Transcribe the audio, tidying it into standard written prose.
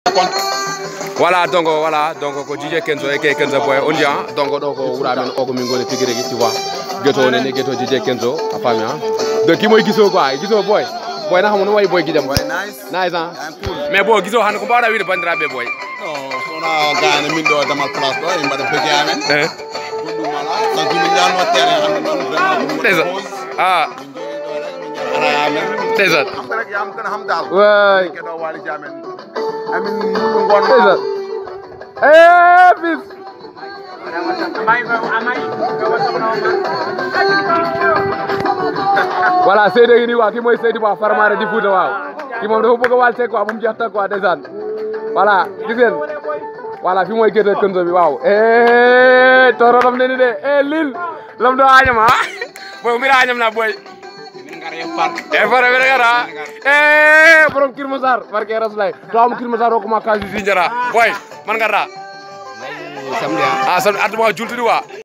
voilà donc ko DJ Kenzo e Kenzo boy on dia donc do ko wura men o ko min gole tigre gi tu vois geto ne geto DJ Kenzo a fami ha de ki moy giso quoi giso boy na xamone way boy gidam boy nice hein mais bo giso han ko bawda wi de bandirabe boy no sona gaane min do dama place do e mbada feki amen godum mala sa dum ñaan no terrain am non vraiment déjà ah déjà rek yam gëna xam dal way ke do wali jamen amin ko ngon déjà bis voilà Seydou ngi nii waa kii mooy Seydou Ba Farmare di Fouta waaw kii moom dafa bëgg a wàll see quoi bu mu jeex tag quoi ndeysaan voilà gis ngeen voilà fi mooy gerte Kenzo bi waaw toro lam ne ni de lil lam do añam ha boy mi añam na boy fara be ngara borom Kër Masar barke Rasulay to am Kër Masar ko ma kaji si njara boy man ngara samedi atuma julti wa